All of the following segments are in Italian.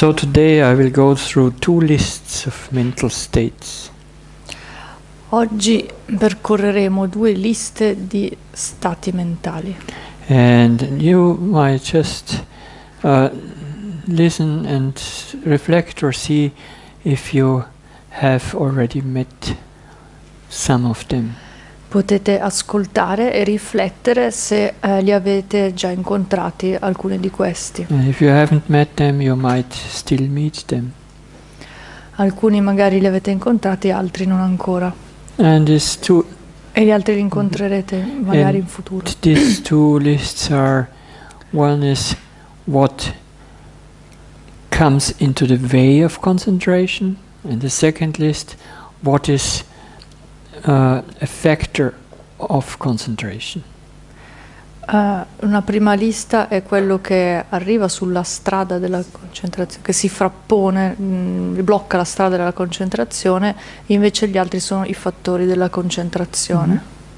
So today I will go through two lists of mental states. Oggi percorreremo 2 liste di stati mentali. And you might just listen and reflect or see if you have already met some of them. Potete ascoltare e riflettere se li avete già incontrati alcuni di questi. And if you haven't met them, you might still meet them. Alcuni magari li avete incontrati, altri non ancora. And these two, E gli altri li incontrerete magari in futuro. these two lists are, one is what comes into the way of concentration, and the second list, what is a factor of concentration. Una prima lista è quello che arriva sulla strada della concentrazione, che si frappone, blocca la strada della concentrazione, invece gli altri sono i fattori della concentrazione.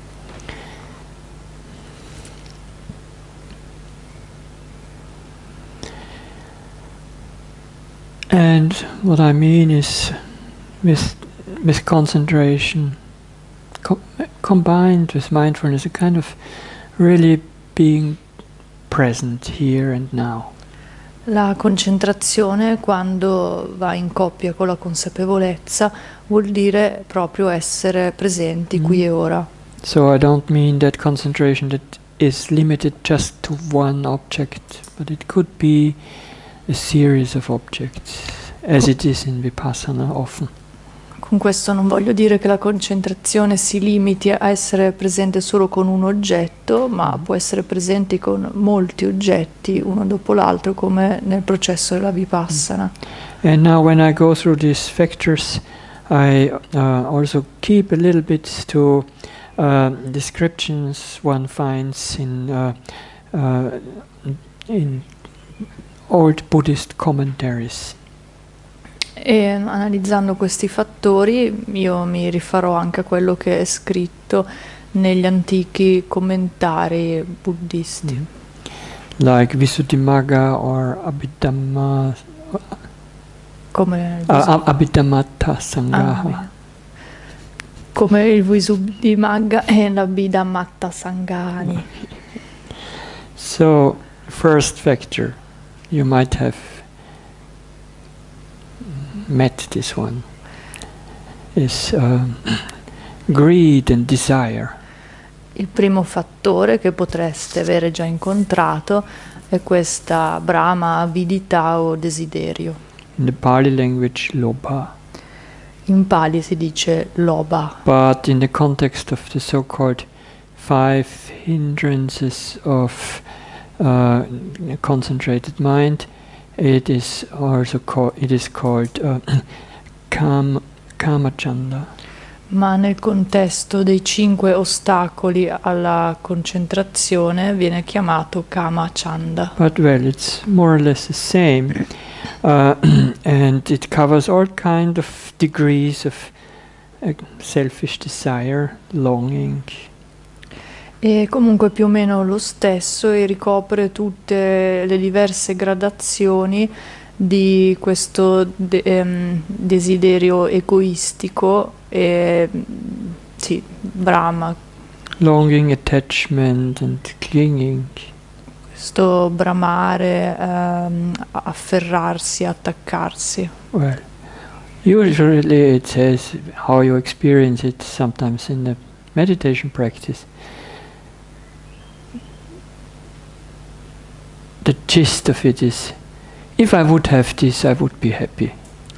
And what I mean is with concentration combined with mindfulness, a kind of really being present here and now. La concentrazione, quando va in coppia con la consapevolezza, vuol dire proprio essere presenti qui e ora. So I don't mean that concentration that is limited just to one object, but it could be a series of objects, as it is in Vipassana often. Con questo non voglio dire che la concentrazione si limiti a essere presente solo con un oggetto, ma può essere presente con molti oggetti, uno dopo l'altro, come nel processo della Vipassana. And now when I go through these factors, I also keep a little bit to descriptions one finds in old Buddhist commentaries. E analizzando questi fattori io mi rifarò anche a quello che è scritto negli antichi commentari buddisti. Like Visuddhimagga or Abhidhamma, Come Abhidhammatta Sangaha. come il Visuddhimagga e l'Abhidhammatta Sangani. So, first factor, you might have met this one, is greed and desire. Il primo fattore che potreste avere già incontrato è questa brama, avidità o desiderio. In the Pali language, lobha. In Pali si dice lobha. But in the context of the so-called 5 hindrances of concentrated mind, it is also called kamachanda. Ma nel contesto dei 5 ostacoli alla concentrazione viene chiamato kamachanda. But well, it's more or less the same, and it covers all kind of degrees of selfish desire, longing. E comunque più o meno lo stesso e ricopre tutte le diverse gradazioni di questo desiderio egoistico e sì, brama. Longing, attachment and clinging. Questo bramare, afferrarsi, attaccarsi. Well, usually it says how you experience it sometimes in the meditation practice. The gist of it is, if I would have this, I would be happy.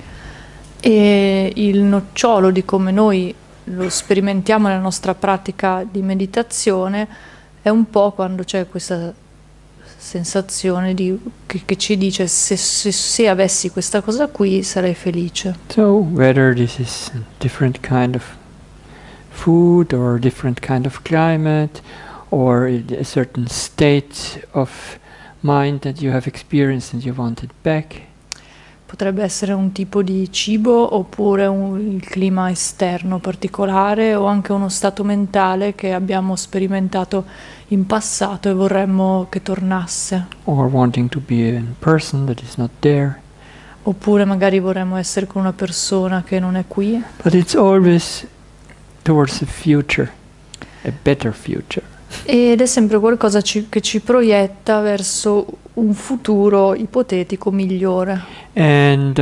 E il nocciolo di come noi lo sperimentiamo nella nostra pratica di meditazione è un po' quando c'è questa sensazione che ci dice se avessi questa cosa qui sarei felice. So whether this is a different kind of food or a different kind of climate or a certain state of mind that you have experienced and you want it back. Potrebbe essere un tipo di cibo oppure il clima esterno particolare o anche uno stato mentale che abbiamo sperimentato in passato e vorremmo che tornasse. Or wanting to be a person that is not there. Oppure magari vorremmo essere con una persona che non è qui. But it's always towards the future, a better future. Ed è sempre qualcosa che ci proietta verso un futuro ipotetico migliore. And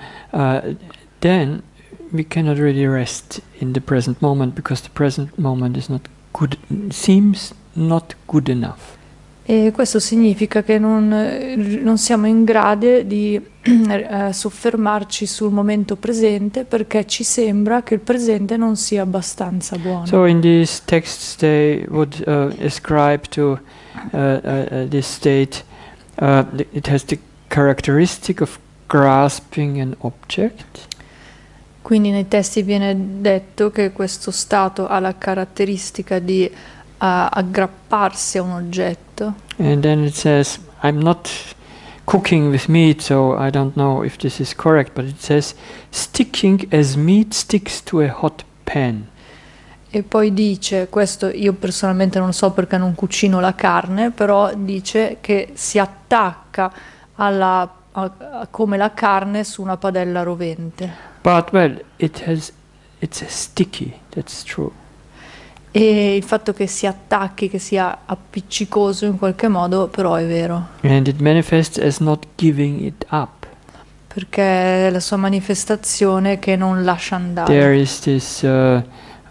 then we cannot really rest in the present moment, because the present moment is not good, seems not good enough. E questo significa che non siamo in grado di soffermarci sul momento presente, perché ci sembra che il presente non sia abbastanza buono. So in these texts they would ascribe to this state, it has the characteristic of grasping an object. Quindi nei testi viene detto che questo stato ha la caratteristica di aggrapparsi a un oggetto. And then it says, I'm not cooking with meat, so I don't know if this is correct, but it says, sticking as meat sticks to a hot pan. E poi dice, questo io personalmente non so perché non cucino la carne, però dice che si attacca come la carne su una padella rovente. But well, it's sticky, that's true. E il fatto che si attacchi, che sia appiccicoso in qualche modo, però è vero. And it manifests as not giving it up. Perché è la sua manifestazione che non lascia andare. There is this, I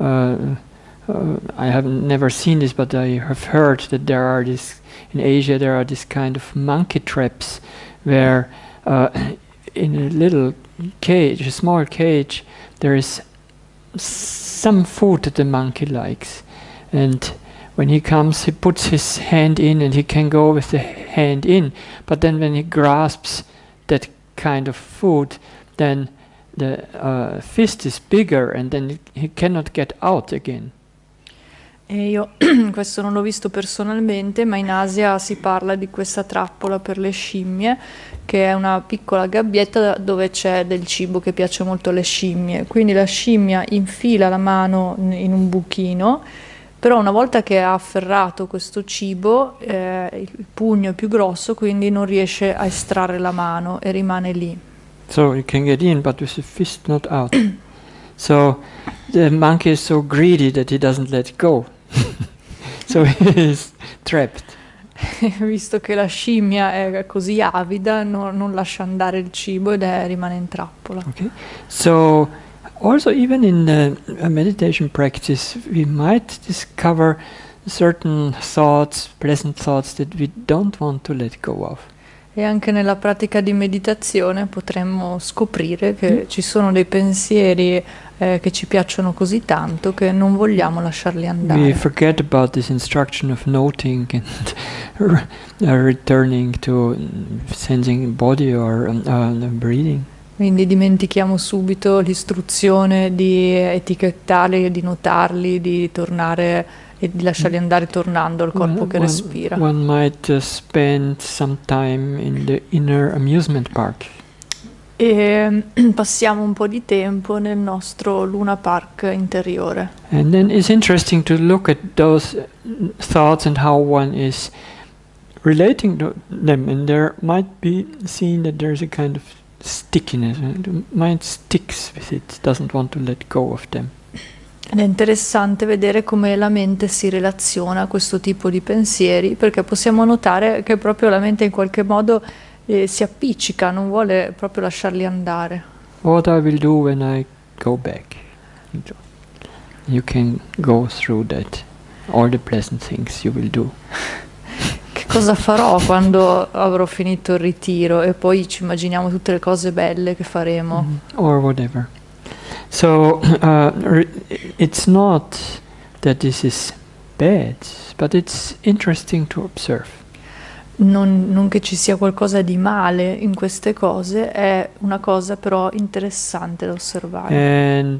have never seen this, but I have heard that there are in Asia there are this kind of monkey traps where in a little cage, a small cage, there is some food that the monkey likes, and when he comes he puts his hand in and he can go with the hand in, but then when he grasps that kind of food, then the fist is bigger and then he cannot get out again. E io questo non l'ho visto personalmente, ma in Asia si parla di questa trappola per le scimmie, che è una piccola gabbietta dove c'è del cibo che piace molto alle scimmie. Quindi la scimmia infila la mano in un buchino, però una volta che ha afferrato questo cibo, il pugno è più grosso, quindi non riesce a estrarre la mano e rimane lì. So you can get in, but with the fist not out. So the monkey is so greedy that he doesn't let go. So he is trapped. Visto che la scimmia è così avida, non lascia andare il cibo ed rimane in trappola. Okay. So also even in the meditation practice we might discover certain thoughts, pleasant thoughts that we don't want to let go of. E anche nella pratica di meditazione potremmo scoprire che ci sono dei pensieri che ci piacciono così tanto che non vogliamo lasciarli andare. We forget about this instruction of noting and returning to sensing body or breathing. Quindi dimentichiamo subito l'istruzione di etichettarli, di notarli, di tornare e di lasciarli andare tornando al corpo che respira. One might spend some time in the inner amusement park. E passiamo un po' di tempo nel nostro Luna Park interiore. And then it's interesting to look at those thoughts and how one is relating to them, and there might be seen that there's a kind of stickiness, and the mind sticks with it, doesn't want to let go of them. Ed è interessante vedere come la mente si relaziona a questo tipo di pensieri, perché possiamo notare che proprio la mente in qualche modo si appiccica, non vuole proprio lasciarli andare. What I will do when I go back. You can go through that. All the pleasant things you will do. Che cosa farò quando avrò finito il ritiro? E poi ci immaginiamo tutte le cose belle che faremo. Or whatever. So it's not that this is bad, but it's interesting to observe. Non che ci sia qualcosa di male in queste cose, è una cosa però interessante da osservare. And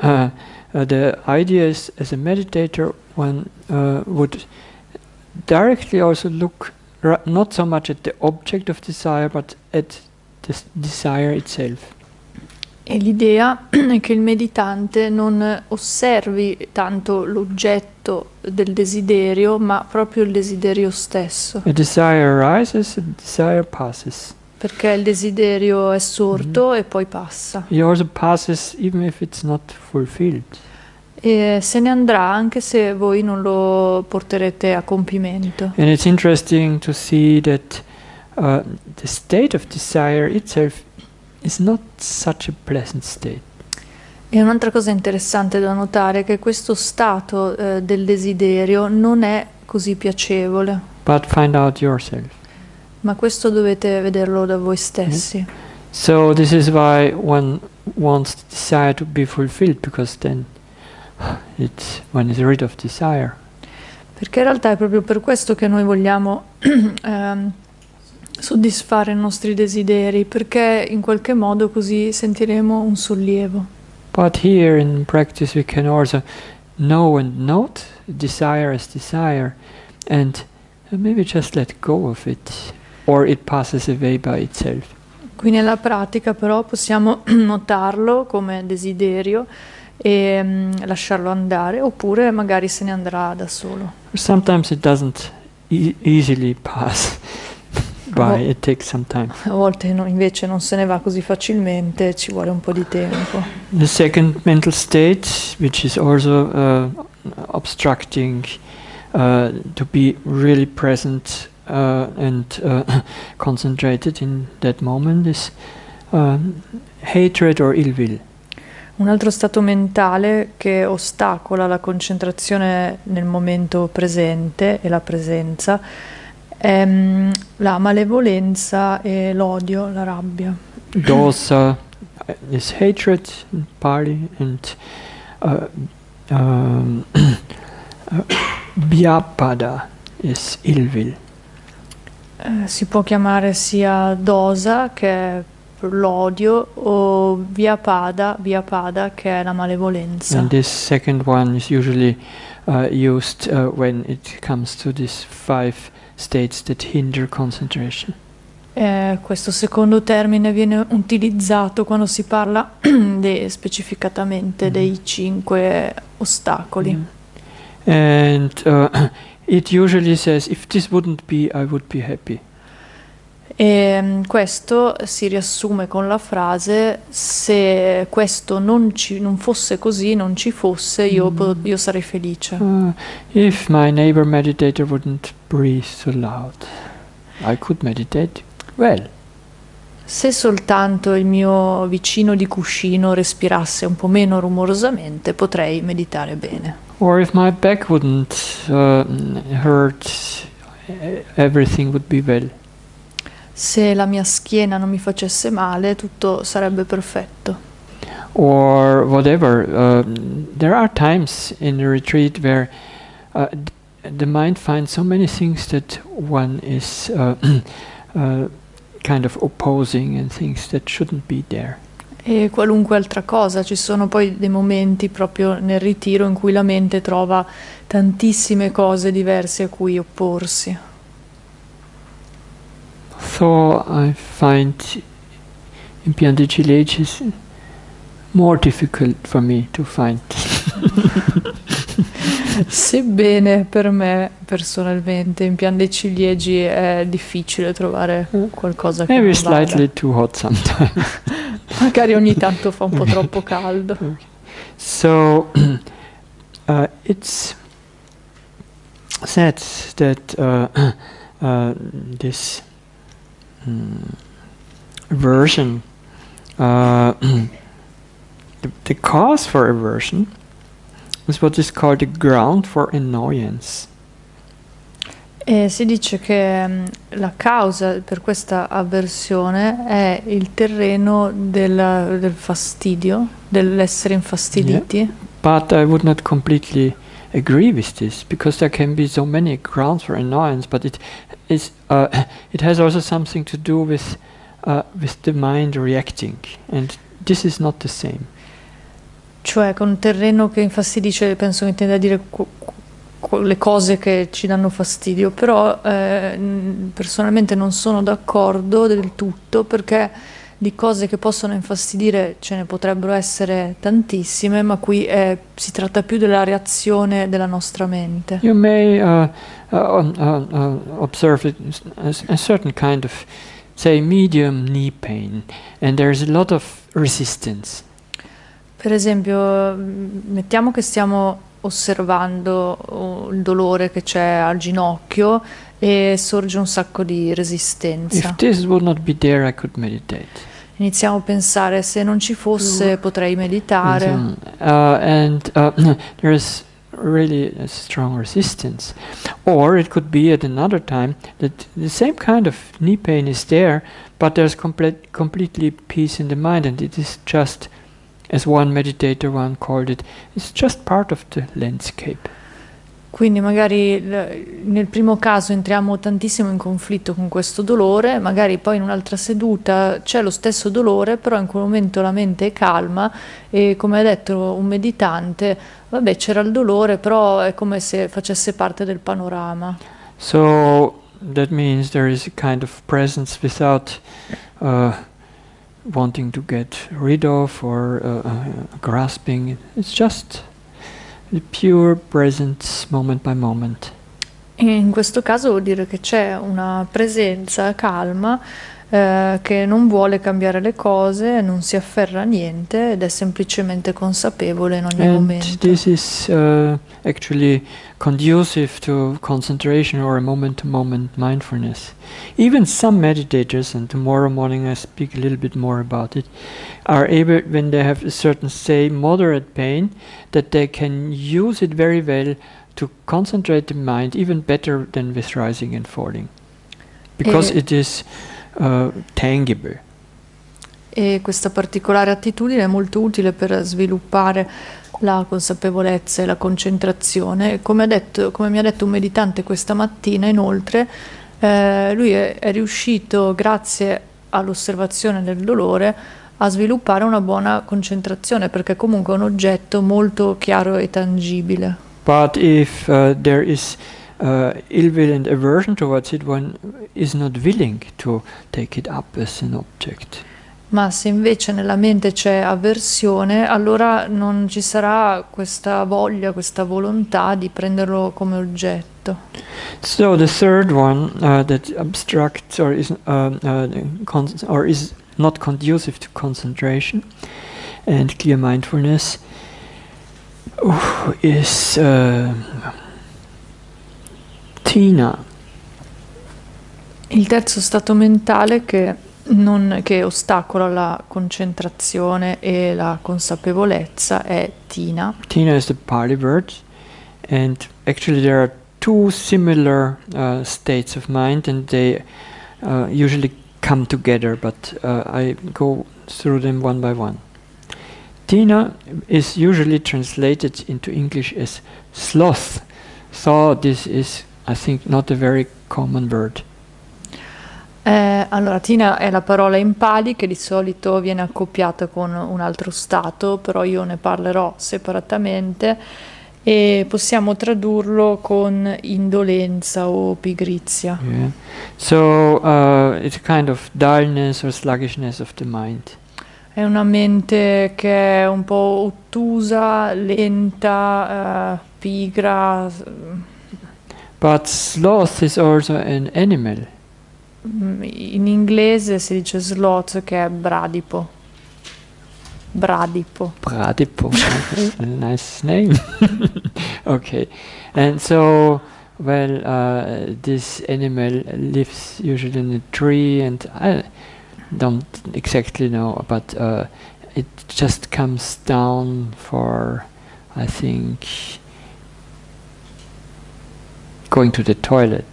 the idea is, as a meditator, one would directly also look not so much at the object of desire, but at the desire itself. E l'idea è che il meditante non osservi tanto l'oggetto del desiderio, ma proprio il desiderio stesso. A desire arises, a desire passes. perché il desiderio è sorto e poi passa. It also passes even if it's not fulfilled. E se ne andrà anche se voi non lo porterete a compimento. And it's interesting to see that the state of desire itself is not such a pleasant state. E un'altra cosa interessante da notare è che questo stato del desiderio non è così piacevole, But find out yourself. ma questo dovete vederlo da voi stessi. So this is why one wants the desire to be fulfilled, because then one is rid of desire. Perché in realtà è proprio per questo che noi vogliamo soddisfare i nostri desideri, perché in qualche modo così sentiremo un sollievo. But here in practice we can also know and note desire as desire, and maybe just let go of it, or it passes away by itself. Qui nella pratica però possiamo notarlo come desiderio e lasciarlo andare, oppure magari se ne andrà da solo. Sometimes it doesn't easily pass by, it takes some time. A volte invece non se ne va così facilmente, ci vuole un po' di tempo. The second mental state, which is also obstructing to be really present and concentrated in that moment, is hatred or ill will. Un altro stato mentale che ostacola la concentrazione nel momento presente e la presenza è la malevolenza e l'odio, la rabbia. Dosa is hatred in Pali, and Vyapada is ill will. Si può chiamare sia dosa, che è l'odio, o vyapada che è la malevolenza. And this second one is usually used when it comes to these 5 states that hinder concentration. Questo secondo termine viene utilizzato quando si parla specificatamente dei 5 ostacoli. And it usually says, if this wouldn't be, I would be happy. E questo si riassume con la frase: se questo non fosse così, non ci fosse, io sarei felice. If my neighbor meditator wouldn't breathe so loud, I could meditate well. Se soltanto il mio vicino di cuscino respirasse un po' meno rumorosamente, potrei meditare bene. Or if my back wouldn't hurt, everything would be well. Se la mia schiena non mi facesse male, tutto sarebbe perfetto. Or whatever. There are times in a retreat where the mind finds so many things that one is kind of opposing, and things that shouldn't be there. E qualunque altra cosa, ci sono poi dei momenti proprio nel ritiro in cui la mente trova tantissime cose diverse a cui opporsi. So I find impianti ciliegi more difficult for me to find. Sebbene per me personalmente in pian dei ciliegi è difficile trovare qualcosa che Maybe non vada. slightly too hot sometimes. Magari ogni tanto fa un po' troppo caldo. So it's said that this aversion, the cause for aversion is what is called the ground for annoyance. E si dice che la causa per questa avversione è il terreno del fastidio, dell'essere infastiditi. Yeah. But I would not completely agree with this, because there can be so many grounds for annoyance, but it has also something to do with the mind reacting, and this is not the same. Cioè, con terreno che infastidisce, penso che intenda dire le cose che ci danno fastidio, però personalmente non sono d'accordo del tutto, perché di cose che possono infastidire ce ne potrebbero essere tantissime, ma qui si tratta più della reazione della nostra mente. You may observe a certain kind of say medium knee pain and there's a lot of resistance. Per esempio, mettiamo che stiamo osservando il dolore che c'è al ginocchio e sorge un sacco di resistenza. If this would not be there, I could meditate. Iniziamo a pensare, se non ci fosse potrei meditare. And there is really a strong resistance. Or it could be at another time that the same kind of knee pain is there, but there's completely peace in the mind, and it is just, as one meditator one called it, it's just part of the landscape. Quindi magari nel primo caso entriamo tantissimo in conflitto con questo dolore, magari poi in un'altra seduta c'è lo stesso dolore, però in quel momento la mente è calma e, come ha detto un meditante, vabbè, c'era il dolore, però è come se facesse parte del panorama. So that means there is a kind of presence without wanting to get rid of or grasping. It's just the pure presence moment by moment. E in questo caso vuol dire che c'è una presenza calma che non vuole cambiare le cose, non si afferra a niente ed è semplicemente consapevole in ogni And momento. this is actually conducive to concentration or a moment-to-moment mindfulness. Even some meditators, and tomorrow morning I speak a little bit more about it, are able, when they have a certain, say, moderate pain, that they can use it very well to concentrate the mind even better than with rising and falling, because it is tangible. E questa particolare attitudine è molto utile per sviluppare la consapevolezza e la concentrazione. Come mi ha detto un meditante questa mattina, inoltre, lui è riuscito, grazie all'osservazione del dolore, a sviluppare una buona concentrazione, perché comunque è un oggetto molto chiaro e tangibile. But if there is ill will and aversion towards it, one is not willing to take it up as an object. Ma se invece nella mente c'è avversione, allora non ci sarà questa voglia, questa volontà di prenderlo come oggetto. So the third one that obstructs or is not conducive to concentration and clear mindfulness is Tina. Il terzo stato mentale che ostacola la concentrazione e la consapevolezza è Tina. Tina is the Pali word, and actually there are two similar states of mind, and they usually come together, but I go through them one by one. Tina is usually translated into English as sloth, so this is, I think, not a very common word. Allora, Tina è la parola in Pali che di solito viene accoppiata con un altro stato, però io ne parlerò separatamente e possiamo tradurlo con indolenza o pigrizia. Yeah. So it's a kind of dullness or sluggishness of the mind. È una mente che è un po' ottusa, lenta, pigra. But sloth is also an animal. In inglese si dice sloth, che è bradipo. Bradipo. Bradipo. A nice name. Okay. And so, well, this animal lives usually in a tree, and I don't exactly know, but it just comes down for, I think, going to the toilet.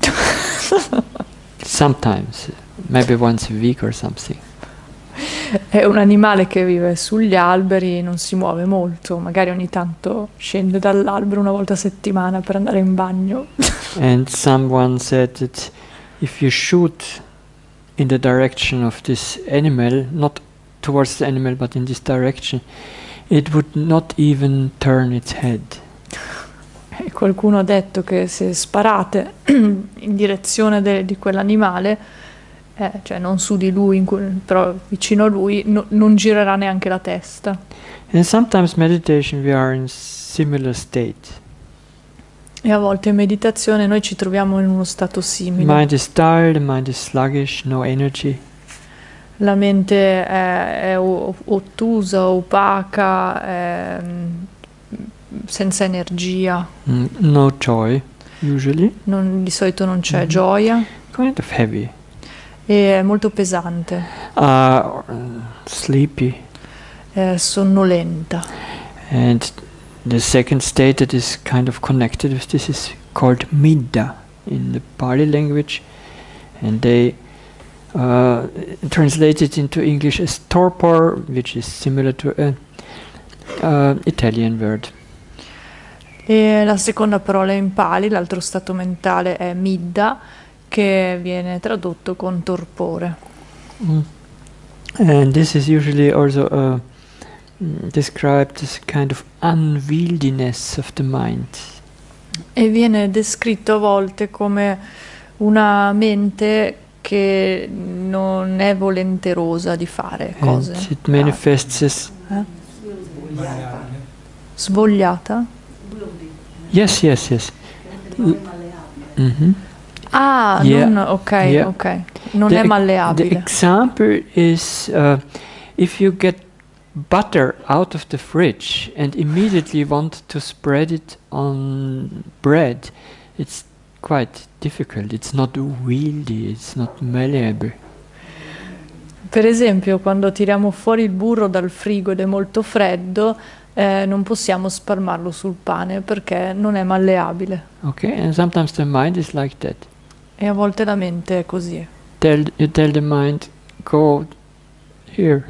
Sometimes, maybe once a week or something. È un animale che vive sugli alberi, non si muove molto, magari ogni tanto scende dall'albero una volta a settimana per andare in bagno. And someone said that if you shoot in the direction of this animal, not towards the animal but in this direction, it would not even turn its head. E qualcuno ha detto che se sparate in direzione di quell'animale, cioè non su di lui, però vicino a lui, non girerà neanche la testa. And sometimes meditation we are in similar state. E a volte in meditazione noi ci troviamo in uno stato simile. Mind is dull, the mind is sluggish, no energy. La mente è ottusa, opaca, senza energia. No joy, usually. Di solito non c'è gioia. Kind of heavy. E è molto pesante. Sleepy. Sonnolenta. And the second state that is kind of connected with this is called Midda in the Pali language, and they translate it into English as torpor, which is similar to an Italian word. E la seconda parola in Pali, l'altro stato mentale, è Midda, che viene tradotto con torpore. And this is usually also described as a kind of unwieldiness of the mind. E viene descritto a volte come una mente che non è volenterosa di fare cose. And it manifests as Svogliata? yes. Ah, Yeah. ok. Non The è The malleabile. example is if you get butter out of the fridge and immediately want to spread it on bread, it's quite difficult. It's not wieldy, it's not malleable. Per esempio, quando tiriamo fuori il burro dal frigo ed è molto freddo, non possiamo spalmarlo sul pane perché non è malleabile. Okay, and sometimes the mind is like that. E a volte la mente è così. You tell the mind, go here.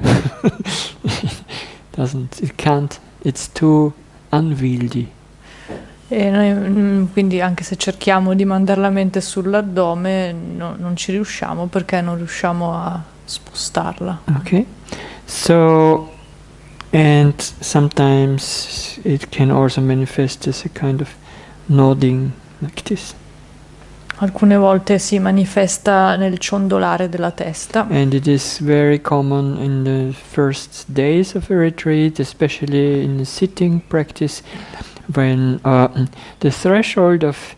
It can't. It's too unwieldy. E noi, quindi anche se cerchiamo di mandare la mente sull'addome, non ci riusciamo perché non riusciamo a spostarla. Okay, so and sometimes it can also manifest as a kind of nodding like this. Alcune volte si manifesta nel ciondolare della testa. And it is very common in the first days of a retreat, especially in the sitting practice, when the threshold of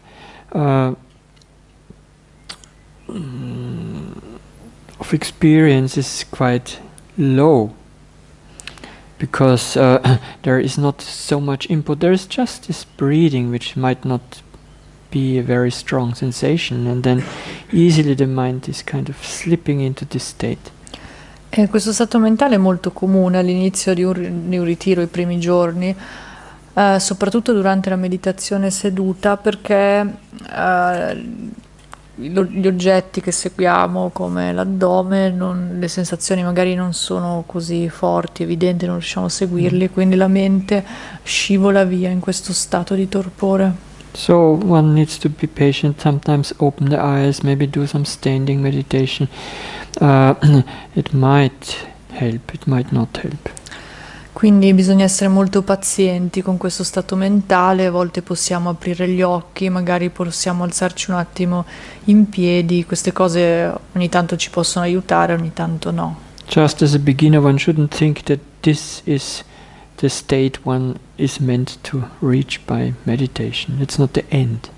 experience is quite low, because there is not so much input. There is just this breathing, which might not be a very strong sensation, and then easily the mind is kind of slipping into this state. E questo stato mentale è molto comune all'inizio di un ritiro, i primi giorni, soprattutto durante la meditazione seduta, perché gli oggetti che seguiamo, come l'addome, le sensazioni magari non sono così forti, evidenti, non riusciamo a seguirli, quindi la mente scivola via in questo stato di torpore. So one needs to be patient, sometimes open the eyes, maybe do some standing meditation. It might help, it might not help. Quindi bisogna essere molto pazienti con questo stato mentale, a volte possiamo aprire gli occhi, magari possiamo alzarci un attimo in piedi, queste cose ogni tanto ci possono aiutare, ogni tanto no. Just as a beginner, one shouldn't think that this is the state one is meant to reach by meditation. It's not the end.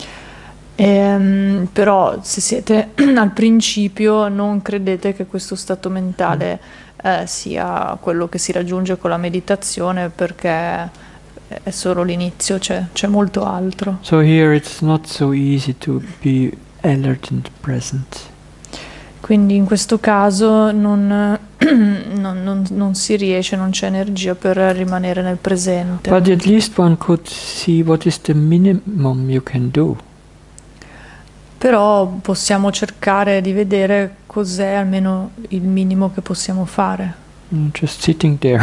Però se siete al principio non credete che questo stato mentale sia quello che si raggiunge con la meditazione, perché è solo l'inizio, c'è molto altro. So here it's not so easy to be alert and present. Quindi in questo caso non si riesce, non c'è energia per rimanere nel presente. But at least one could see what is the minimum you can do. Però possiamo cercare di vedere cos'è almeno il minimo che possiamo fare. Just sitting there.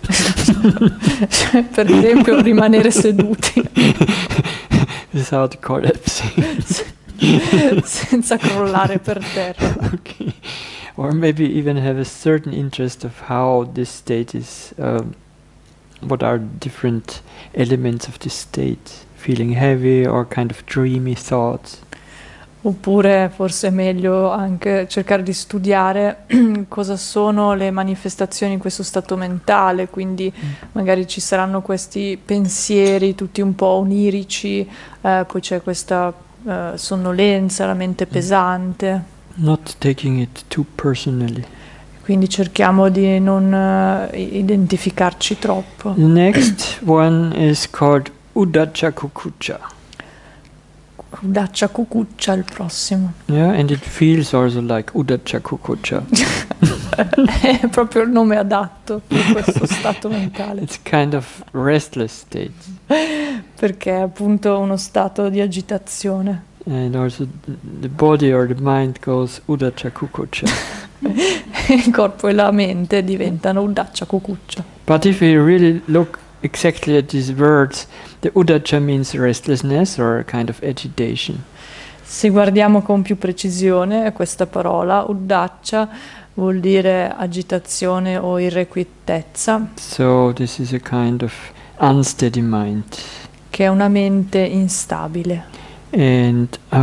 Per esempio rimanere seduti. Without collapsing. Senza crollare per terra. Okay. Or maybe even have a certain interest of how this state is, what are different elements of this state, feeling heavy or kind of dreamy thoughts. Oppure forse è meglio anche cercare di studiare cosa sono le manifestazioni in questo stato mentale, quindi magari ci saranno questi pensieri tutti un po' onirici, poi c'è questa sonnolenza, la mente pesante, Not taking it too personally. quindi cerchiamo di non identificarci troppo. The next one is called Uddhacca Kukucca. Uddhacca Kukucca il prossimo. Yeah, and it feels also like Uddhacca Kukucca. È proprio il nome adatto per questo stato mentale, It's kind of restless state. perché è appunto uno stato di agitazione. And also the body or the mind goes Uddhacca Kukucca. Il corpo e la mente diventano Uddhacca Kukucca. But if we really look exactly at these words, the Uddhacca means restlessness or a kind of agitation. Se guardiamo con più precisione questa parola, Uddhacca vuol dire agitazione o irrequietezza, So this is a kind of unsteady mind. che è una mente instabile. And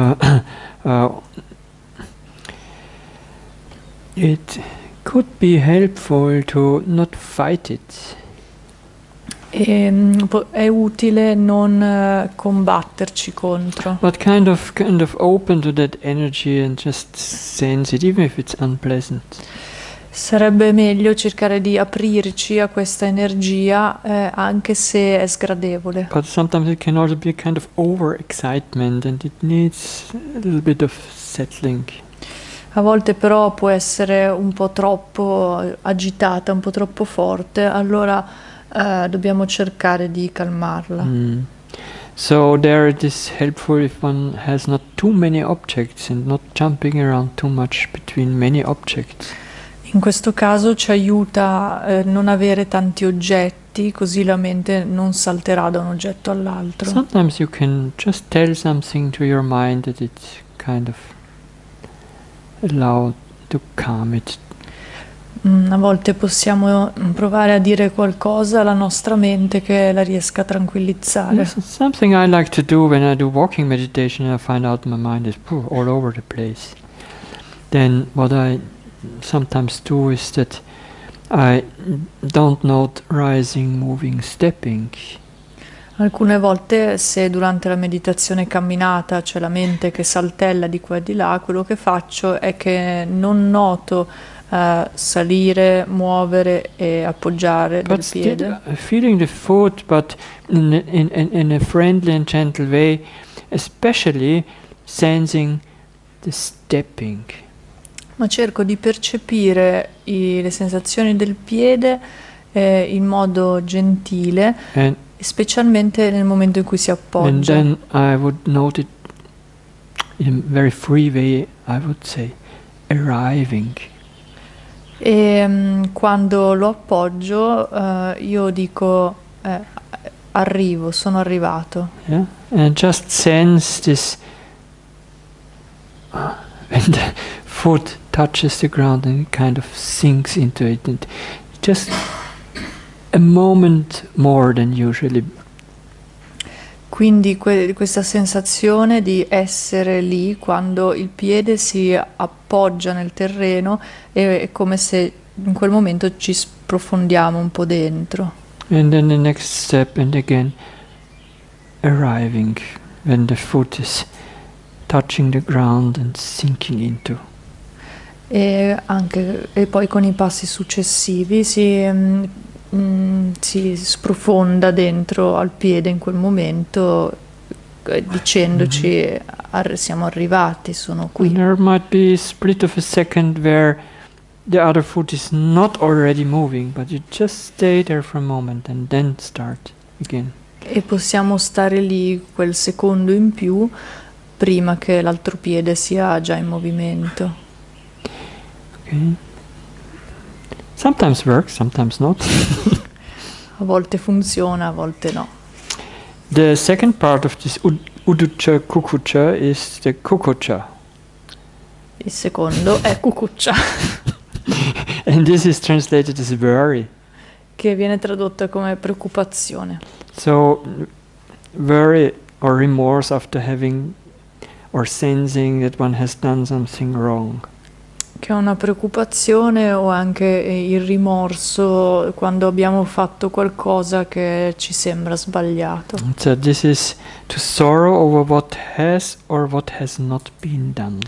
it could be helpful to not fight it. E è utile non combatterci contro, But kind of open to that energy and just sense it, even if it's unpleasant. sarebbe meglio cercare di aprirci a questa energia anche se è sgradevole. But sometimes it can also be a kind of overexcitement and it needs a little bit of settling. A volte però può essere un po' troppo agitata, un po' troppo forte, allora dobbiamo cercare di calmarla. So there it is helpful if one has not too many objects and not jumping around too much between many objects. In questo caso ci aiuta non avere tanti oggetti, così la mente non salterà da un oggetto all'altro. Sometimes you can just tell something to your mind that it's kind of allow to calm it. A volte possiamo provare a dire qualcosa alla nostra mente che la riesca a tranquillizzare. This is something I like to do when I do walking meditation and I find out my mind is all over the place. Then what I sometimes do is that I don't note rising, moving, stepping. Alcune volte, se durante la meditazione camminata c'è la mente che saltella di qua e di là, quello che faccio è che non noto salire, muovere e appoggiare del But still piede, feeling the foot, but in a friendly and gentle way, especially sensing the stepping. ma cerco di percepire le sensazioni del piede in modo gentile, And specialmente nel momento in cui si and appoggia. then I would note it in a very free way, I would say, arriving. E quando lo appoggio io dico arrivo, sono arrivato. Yeah? And just sense this when the foot touches the ground and it kind of sinks into it, and just a moment more than usually. Quindi questa sensazione di essere lì quando il piede si appoggia nel terreno è come se in quel momento ci sprofondiamo un po' dentro. And then the next step, and again arriving when the foot is touching the ground and sinking into. E poi con i passi successivi si sprofonda dentro al piede in quel momento, dicendoci siamo arrivati, sono qui. And there might be a split of a second where the other foot is not already moving, but you just stay there for a moment and then start again. E possiamo stare lì quel secondo in più prima che l'altro piede sia già in movimento. Okay. Sometimes works, sometimes not. A volte funziona, a volte no. The second part of this Uddhacca Kukucca is the Kukucca. Il secondo è Kukucca, And this is translated as worry. che viene tradotta come preoccupazione. So worry or remorse after having or sensing that one has done something wrong. Che è una preoccupazione o anche il rimorso quando abbiamo fatto qualcosa che ci sembra sbagliato. So this is to sorrow over what has or what has not been done.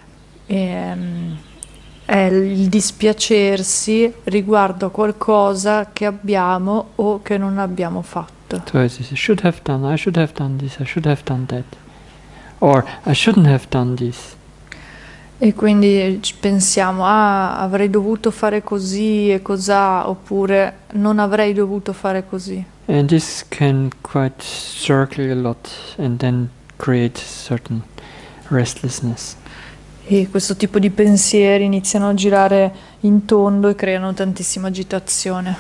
È il dispiacersi riguardo a qualcosa che abbiamo o che non abbiamo fatto. So it is, I should have done this, I should have done that. Or I shouldn't have done this. E quindi pensiamo, avrei dovuto fare così e cos'ha, oppure non avrei dovuto fare così. And this can quite circle a lot and then create certain restlessness. E questo tipo di pensieri iniziano a girare in tondo e creano tantissima agitazione.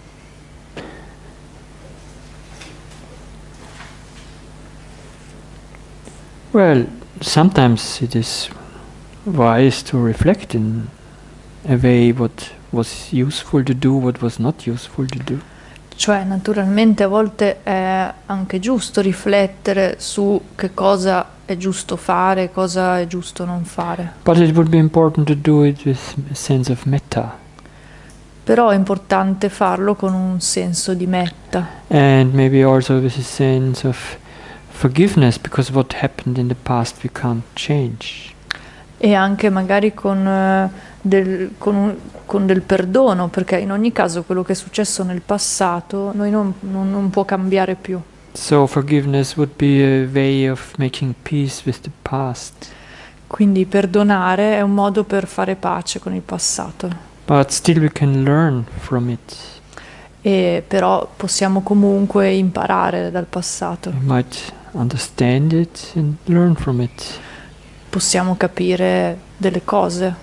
Well, sometimes it is wise to reflect in a way what was useful to do, what was not useful to do. Cioè, naturalmente a volte è anche giusto riflettere su che cosa è giusto fare, cosa è giusto non fare. But it would be important to do it with a sense of metta. Però è importante farlo con un senso di metta. And maybe also with a sense of forgiveness, because what happened in the past we can't change. E anche magari con del perdono, perché in ogni caso quello che è successo nel passato noi non può cambiare più. So forgiveness would be a way of making peace with the past. Quindi perdonare è un modo per fare pace con il passato. But still we can learn from it. E però possiamo comunque imparare dal passato. We might understand it and learn from it. Possiamo capire delle cose.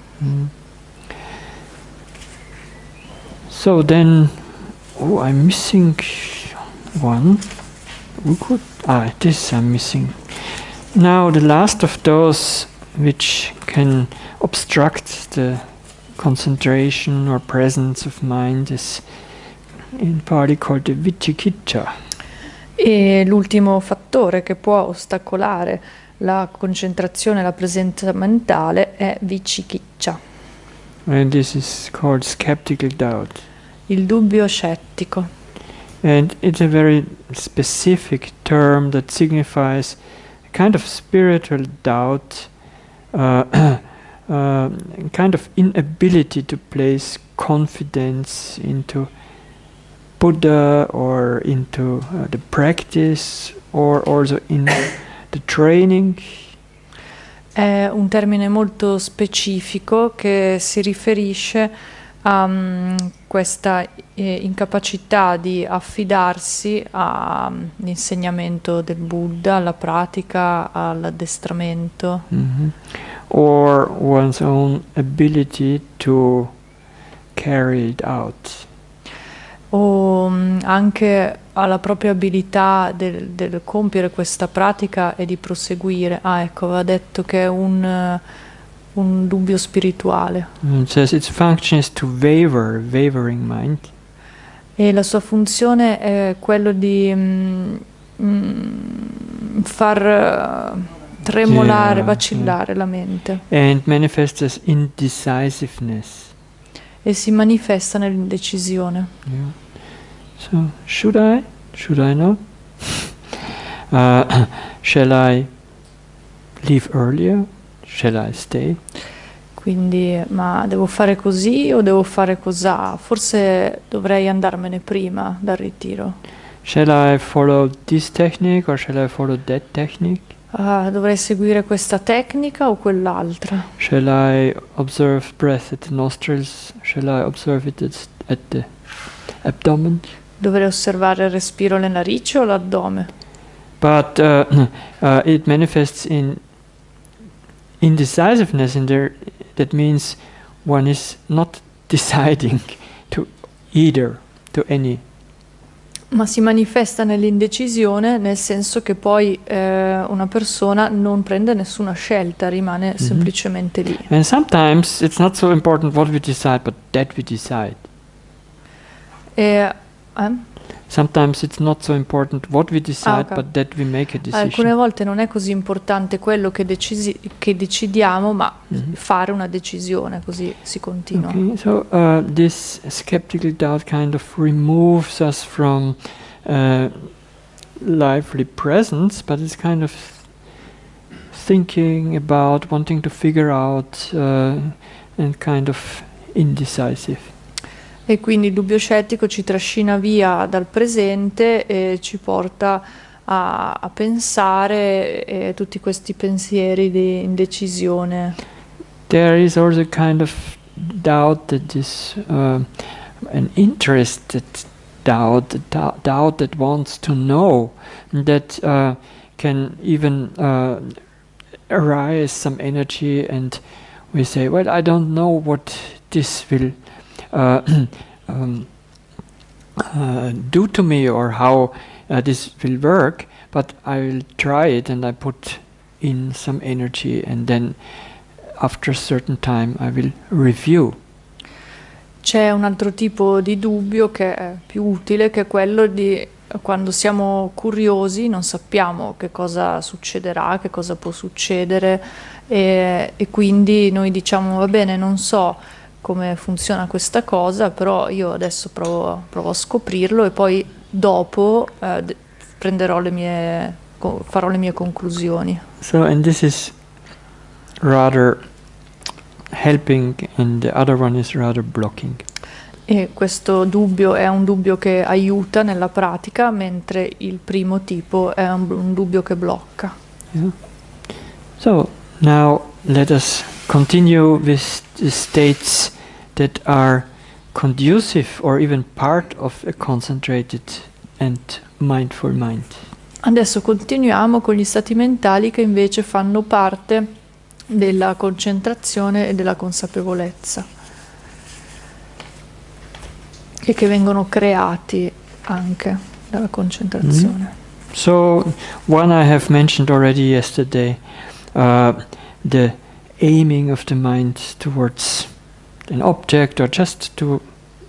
So then, I'm missing one. We could, this I'm missing. Now the last of those which can obstruct the concentration or presence of mind is in Pali called the vicikiccha. E l'ultimo fattore che può ostacolare la concentrazione e la presenza mentale è vicikiccha. And this is called skeptical doubt. Il dubbio scettico. And it's a very specific term that signifies a kind of spiritual doubt, kind of inability to place confidence into Buddha or into the practice or also in the training. È un termine molto specifico che si riferisce a questa incapacità di affidarsi all'insegnamento del Buddha, alla pratica, all'addestramento. Or one's own ability to carry it out. O anche alla propria abilità del compiere questa pratica e di proseguire. Ecco, aveva detto che è un dubbio spirituale. It says its function is to wavering mind. E la sua funzione è quello di far tremolare, vacillare la mente. And manifests as indecisiveness. E si manifesta nell'indecisione. Yeah. So, should I not? Shall I leave earlier? Shall I stay? Quindi, ma devo fare così o devo fare cos'ha? Forse dovrei andarmene prima dal ritiro. Shall I follow this technique or shall I follow that technique? Dovrei seguire questa tecnica o quell'altra? Shall I observe breath at the nostrils? Shall I observe it at the abdomen? Dovrei osservare il respiro alle narici o all'addome? But it manifests in indecisiveness, and that means one is not deciding to either, to any. Ma si manifesta nell'indecisione, nel senso che poi una persona non prende nessuna scelta, rimane semplicemente lì. And sometimes it's not so important what we decide, but that we decide. sometimes it's not so important what we decide, ok. but that we make a Alcune decision. volte non è così importante quello che decidiamo, ma fare una decisione, così si continua. Okay, so this skeptical doubt kind of removes us from lively presence, but it's kind of thinking about, wanting to figure out, and kind of indecisive. E quindi il dubbio scettico ci trascina via dal presente e ci porta a pensare tutti questi pensieri di indecisione. There is also a kind of doubt that is an interested doubt, doubt that wants to know, that can even arise some energy, and we say, well, I don't know what this will do to me, or how this will work, but I will try it, and I put in some energy, and then after a certain time I will review. C'è un altro tipo di dubbio che è più utile, che è quello di quando siamo curiosi, non sappiamo che cosa succederà, che cosa può succedere, e quindi noi diciamo va bene, non so come funziona questa cosa, però io adesso provo a scoprirlo e poi dopo farò le mie conclusioni. So, and this is rather helping, and the other one is rather blocking. E questo dubbio è un dubbio che aiuta nella pratica, mentre il primo tipo è un dubbio che blocca. Yeah. So now let us continue with the states that are conducive or even part of a concentrated and mindful mind. Adesso continuiamo con gli stati mentali che invece fanno parte della concentrazione e della consapevolezza, e che vengono creati anche dalla concentrazione. So one I have mentioned already yesterday, the aiming of the mind towards an object, or just to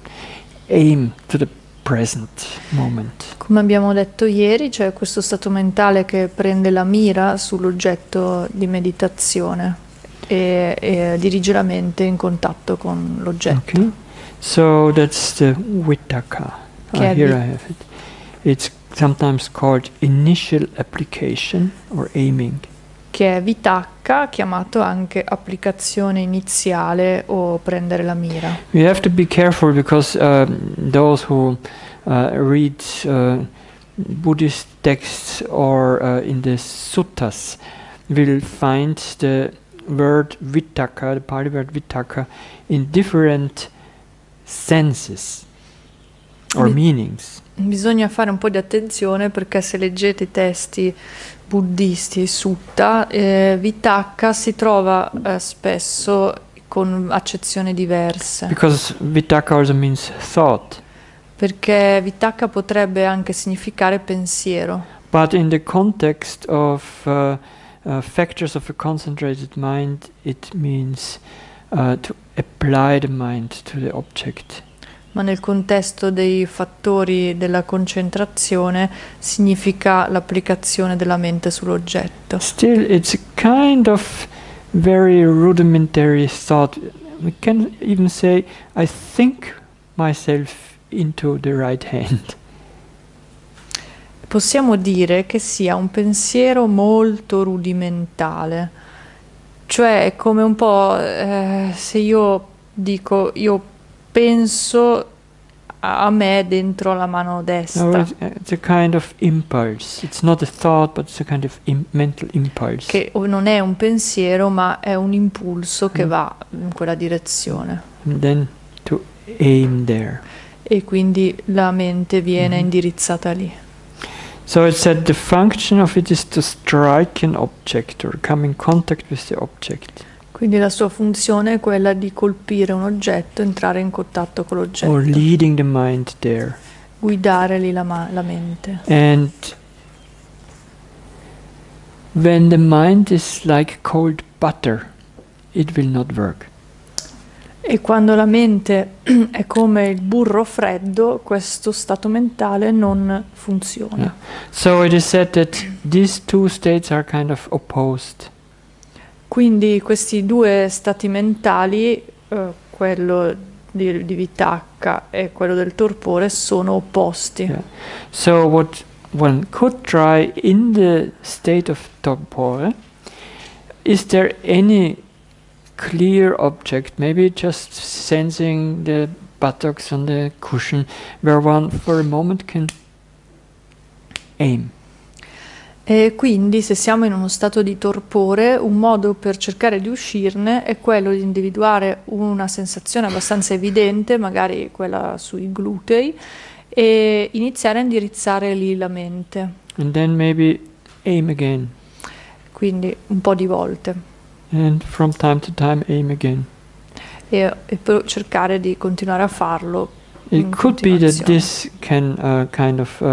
aim to the present moment. Come abbiamo detto ieri, c'è questo stato mentale che prende la mira sull'oggetto di meditazione e dirige la mente in contatto con l'oggetto. Okay. So that's the vitakka. Here I have it. It's sometimes called initial application or aiming. Che è vitakka, chiamato anche applicazione iniziale o prendere la mira. We have to be careful, because those who read Buddhist texts or in the suttas will find the word vitakka, the Pali word vitakka, in different senses or meanings. Bisogna fare un po' di attenzione, perché se leggete i testi buddisti, sutta, vitakka si trova spesso con accezioni diverse. Because vitakka also means thought. Perché vitakka potrebbe anche significare pensiero. But in the context of factors of a concentrated mind, it means to apply the mind to the object. Ma nel contesto dei fattori della concentrazione significa l'applicazione della mente sull'oggetto. Still, it's a kind of very rudimentary thought. We can even say, I think myself into the right hand. Possiamo dire che sia un pensiero molto rudimentale, cioè è come un po' se io dico io penso a me dentro la mano destra. No, it's a kind of impulse. It's not a thought, but it's a kind of mental impulse. Che non è un pensiero, ma è un impulso che va in quella direzione. And then to aim there. E quindi la mente viene indirizzata lì. So it said the function of it is to strike an object or come in contact with the object. Quindi la sua funzione è quella di colpire un oggetto, entrare in contatto con l'oggetto. Or leading the mind there. Guidare lì la mente. And when the mind is like cold butter, it will not work. E quando la mente è come il burro freddo, questo stato mentale non funziona. Yeah. So it is said that these two states are kind of opposed. Quindi questi due stati mentali, quello di Vitakka e quello del torpore, sono opposti. Yeah. So what one could try in the state of torpore, is there any clear object, maybe just sensing the buttocks on the cushion, where one for a moment can aim? E quindi se siamo in uno stato di torpore, un modo per cercare di uscirne è quello di individuare una sensazione abbastanza evidente, magari quella sui glutei, e iniziare a indirizzare lì la mente. And then maybe aim again. Quindi un po' di volte. And from time to time aim again. E per cercare di continuare a farlo. It could be that this can kind of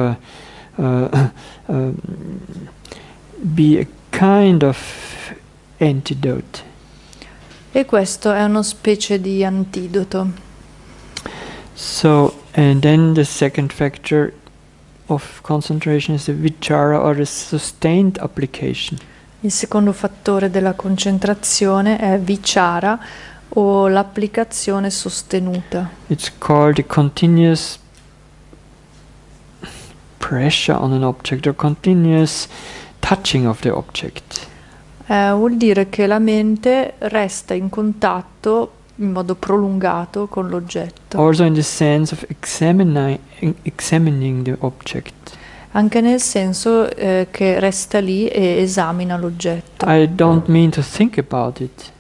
be a kind of antidote. E questo è una specie di antidoto. So, and then the second factor of concentration is the vichara, or the sustained application. Il secondo fattore della concentrazione è vichara, o l'applicazione sostenuta. It's called the continuous pressure on an object, or continuous touching of the object. Vuol dire che la mente resta in contatto in modo prolungato con l'oggetto. Also in the sense of examining the object. Anche nel senso che resta lì e esamina l'oggetto. I don't mean to think about it.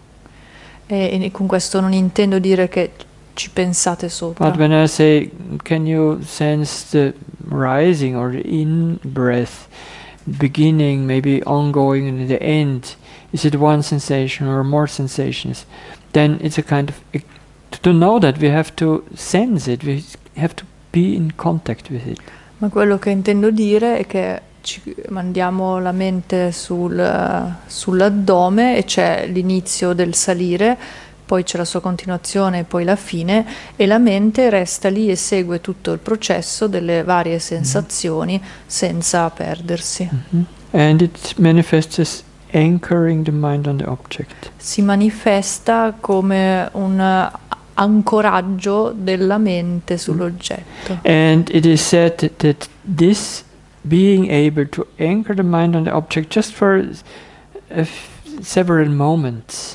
E con questo non intendo dire che ci pensate sopra. But when I say, can you sense the rising or the in-breath, beginning, maybe ongoing, and the end? Is it one sensation or more sensations? Then it's a kind of, to know that we have to sense it, we have to be in contact with it. Ma quello che intendo dire è che ci mandiamo la mente sull'addome e c'è l'inizio del salire, poi c'è la sua continuazione e poi la fine, e la mente resta lì e segue tutto il processo delle varie sensazioni senza perdersi. And it manifests as anchoring the mind on the object. Si manifesta come un ancoraggio della mente sull'oggetto. And it is said that this being able to anchor the mind on the object just for several moments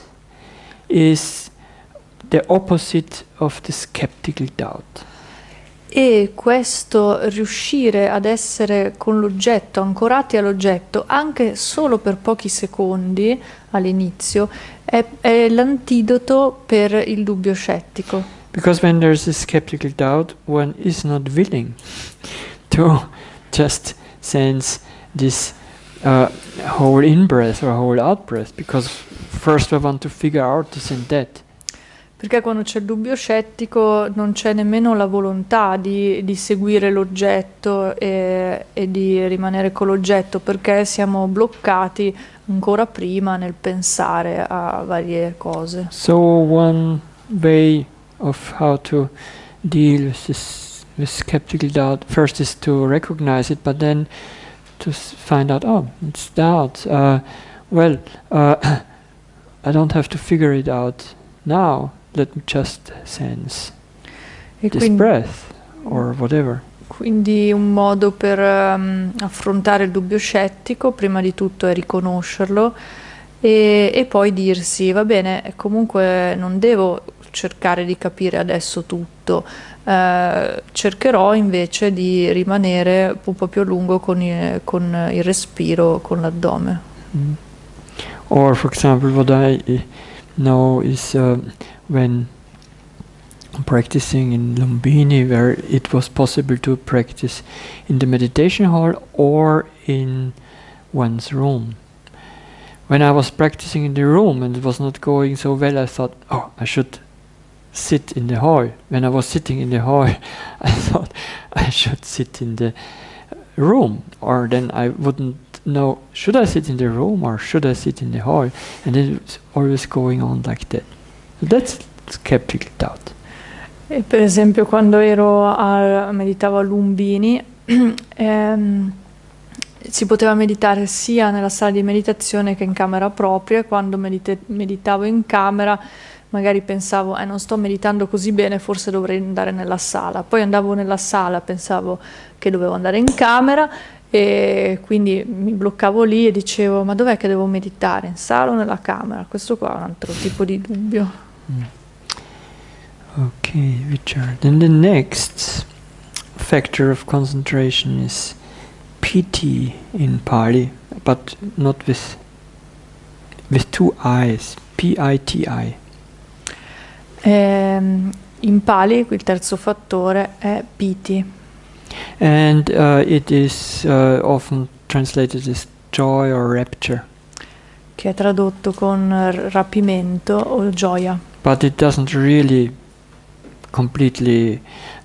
is the opposite of the skeptical doubt. E questo riuscire ad essere con l'oggetto, ancorati all'oggetto, anche solo per pochi secondi all'inizio, è l'antidoto per il dubbio scettico. Because when there's a skeptical doubt, one is not willing to just sense this whole in-breath or whole out-breath, because first we want to figure out this and that. Perché quando c'è il dubbio scettico non c'è nemmeno la volontà di seguire l'oggetto e di rimanere con l'oggetto, perché siamo bloccati ancora prima nel pensare a varie cose. So one way of how to deal with this with skeptical doubt first is to recognize it, but then to find out, oh, it's doubt. I don't have to figure it out now. Let me just sense E this breath or whatever. Quindi un modo per affrontare il dubbio scettico, prima di tutto, è riconoscerlo e poi dirsi, va bene, comunque non devo cercare di capire adesso tutto, cercherò invece di rimanere un po' più a lungo con il respiro, con l'addome. Or for example, what I know is when practicing in Lumbini, where it was possible to practice in the meditation hall or in one's room. When I was practicing in the room and it was not going so well, I thought, oh, I should sit in the hall. When I was sitting in the hall, I thought I should sit in the room, or then I wouldn't know, should I sit in the room or should I sit in the hall? And it was always going on like that. So that's skeptical doubt. E per esempio quando meditavo a Lumbini, si poteva meditare sia nella sala di meditazione che in camera propria, e quando meditavo in camera magari pensavo non sto meditando così bene, forse dovrei andare nella sala. Poi andavo nella sala, pensavo che dovevo andare in camera e quindi mi bloccavo lì e dicevo ma dov'è che devo meditare, in sala o nella camera? Questo qua è un altro tipo di dubbio. Okay, Vichar. Then the next factor of concentration is piti in Pali, but not with two eyes, P-I-T-I. In Pali il terzo fattore è piti. And it is often translated as joy or rapture. Che è tradotto con rapimento o gioia. But it doesn't really completely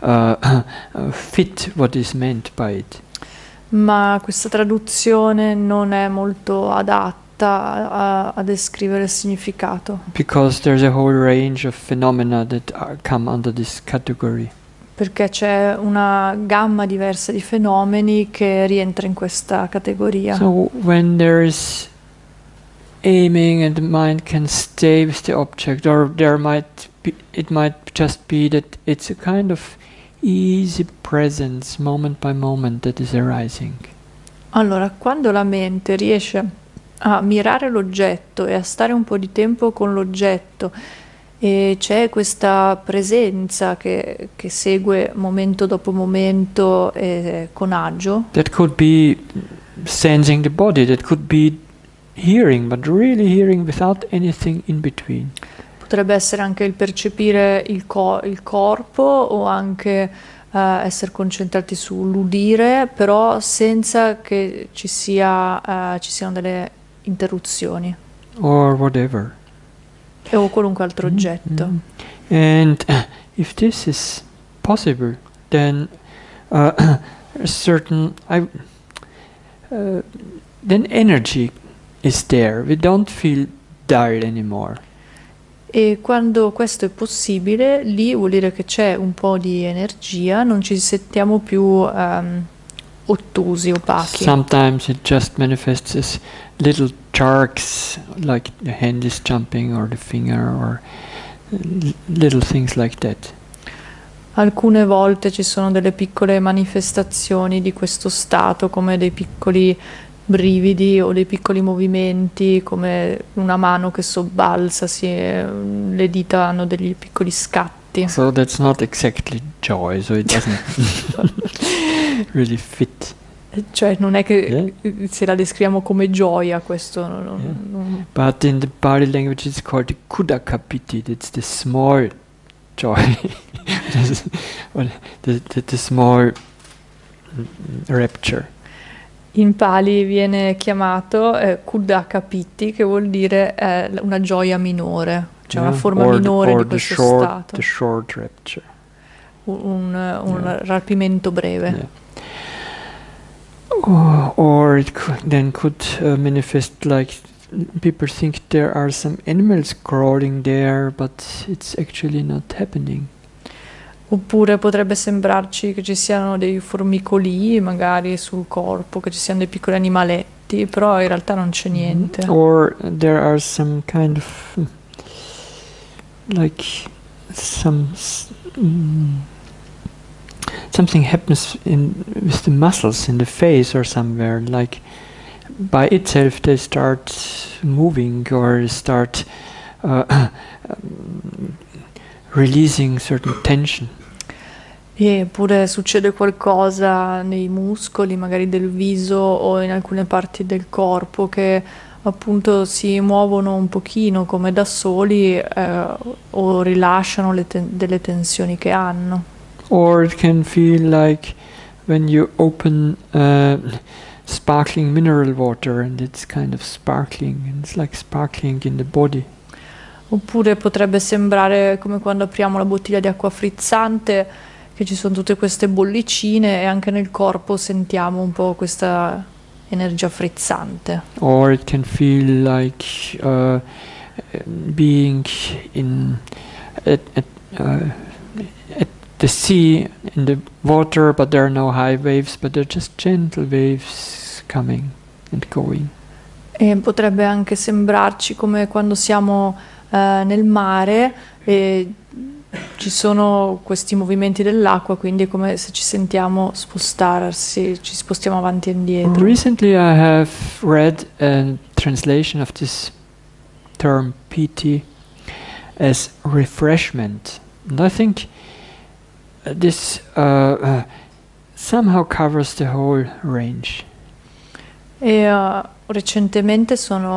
fit what is meant by it. Ma questa traduzione non è molto adatta a descrivere il significato. Because there's a whole range of phenomena that come under this category. Perché c'è una gamma diversa di fenomeni che rientra in questa categoria. So when there is aiming and the mind can stay with the object, or it might just be that it's a kind of easy presence, moment by moment, that is arising. Allora, quando la mente riesce a mirare l'oggetto e a stare un po' di tempo con l'oggetto, e c'è questa presenza che segue momento dopo momento con agio. That could be sensing the body, that could be hearing, but really hearing without anything in between. Potrebbe essere anche il percepire il corpo, o anche essere concentrati sull'udire, però senza che ci siano delle interruzioni. Or whatever. O qualunque altro oggetto. And if this is possible, then then energy is there. We don't feel dull anymore. E quando questo è possibile, lì vuol dire che c'è un po' di energia, non ci sentiamo più ottusi, opachi. Sometimes it just manifests as little jerks, like the hand is jumping or the finger, or little things like that. Alcune volte ci sono delle piccole manifestazioni di questo stato, come dei piccoli brividi o dei piccoli movimenti, come una mano che sobbalza, le dita hanno degli piccoli scatti. So that's not exactly joy, so it doesn't really fit. Cioè non è che se la descriviamo come gioia, questo non. But in the Pali language it's called the Kudakapiti, that's the small joy, the small rapture. In Pali viene chiamato Kudakapiti, che vuol dire una gioia minore, cioè una forma minore di questo stato. The short rapture. Un rapimento breve. Yeah. Or it could manifest like people think there are some animals crawling there, but it's actually not happening. Oppure potrebbe sembrarci che ci siano dei formicolii magari sul corpo, che ci siano dei piccoli animaletti, però in realtà non c'è niente. Or there are some kind of like something happens with the muscles in the face or somewhere, like by itself they start moving or start releasing certain tension. Eppure succede qualcosa nei muscoli, magari del viso o in alcune parti del corpo, che appunto si muovono un pochino come da soli o rilasciano delle tensioni che hanno. Or it can feel like when you open sparkling mineral water and it's kind of sparkling, and it's like sparkling in the body. Oppure potrebbe sembrare come quando apriamo la bottiglia di acqua frizzante, che ci sono tutte queste bollicine e anche nel corpo sentiamo un po' questa energia frizzante. Or it can feel like being in at the sea, in the water, but there are no high waves, but they're just gentle waves coming and going. E potrebbe anche sembrarci come quando siamo nel mare e ci sono questi movimenti dell'acqua, quindi è come se ci sentiamo spostarsi, ci spostiamo avanti e indietro. Recently I have read a translation of this term piti as refreshment. And I think this somehow covers the whole range. E recentemente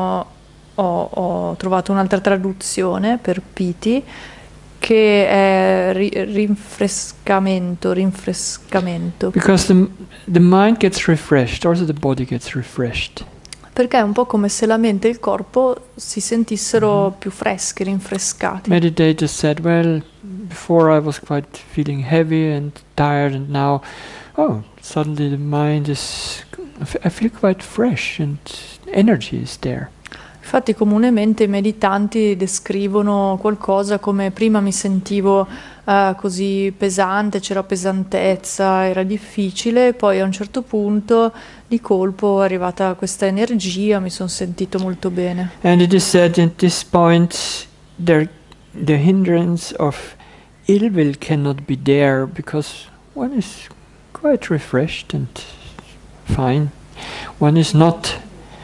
ho trovato un'altra traduzione per piti che è rinfrescamento. Because the mind gets refreshed, also the body gets refreshed. Perché è un po' come se la mente e il corpo si sentissero più freschi, rinfrescati. Meditators said, well, before I was quite feeling heavy and tired, and now, suddenly the mind I feel quite fresh and energy is there. Infatti comunemente i meditanti descrivono qualcosa come prima mi sentivo così pesante, c'era pesantezza, era difficile, e poi a un certo punto di colpo è arrivata questa energia, mi sono sentito molto bene. And it is said at this point the hindrance of ill will cannot be there because one is quite refreshed and fine. One is not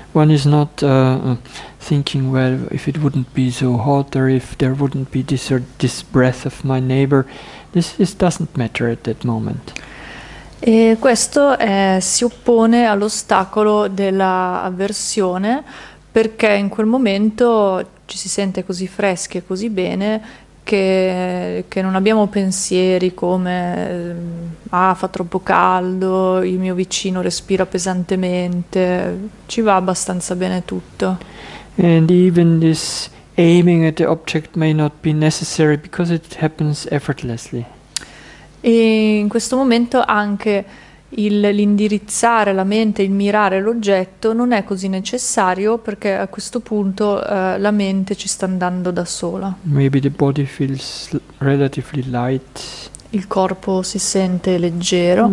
thinking, well, if it wouldn't be so hot, or if there wouldn't be this or this breath of my neighbor, this doesn't matter at that moment. E questo si oppone all'ostacolo della avversione, perché in quel momento ci si sente così freschi e così bene che non abbiamo pensieri come fa troppo caldo, il mio vicino respira pesantemente, ci va abbastanza bene tutto. And even this aiming at the object may not be necessary because it happens effortlessly. E in questo momento anche l'indirizzare la mente, il mirare l'oggetto non è così necessario, perché a questo punto la mente ci sta andando da sola. Maybe the body feels relatively light. Il corpo si sente leggero.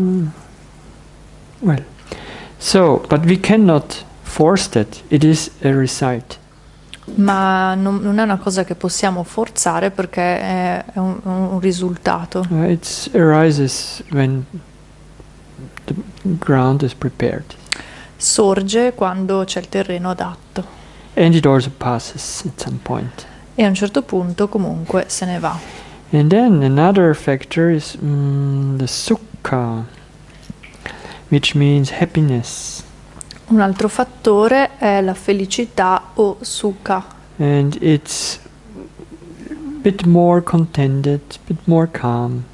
Well, but we cannot force that. It is a result. Ma non è una cosa che possiamo forzare, perché è un risultato. It arises when the ground is prepared. Sorge quando c'è il terreno adatto. And it also passes at some point. E a un certo punto comunque se ne va. And then another factor is the sukha, which means happiness. Un altro fattore è la felicità o sukha. And it's a bit more contented, a bit more calm.